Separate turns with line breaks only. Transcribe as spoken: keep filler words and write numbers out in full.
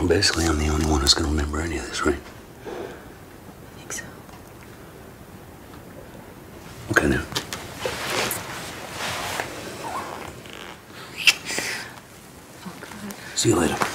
Well, basically, I'm the only one who's going to remember any of this, right?
I think so.
Okay, now.
Oh, God.
See you later.